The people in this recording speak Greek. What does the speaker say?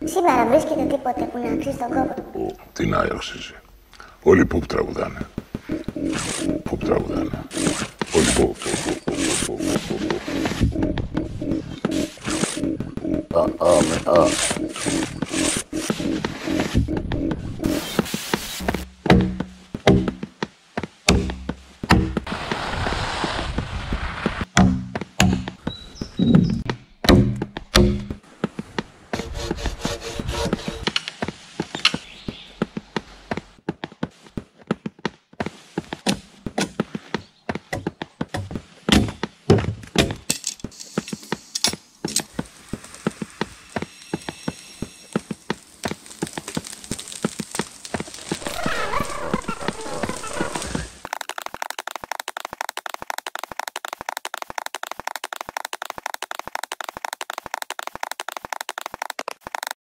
Σήμερα βρίσκεται τίποτε που να αξίζει τον κόπο. Τι να αξίζει. Όλοι πουπ τραγουδάνε. Πουπ τραγουδάνε. Όλοι πουπ. Μετά.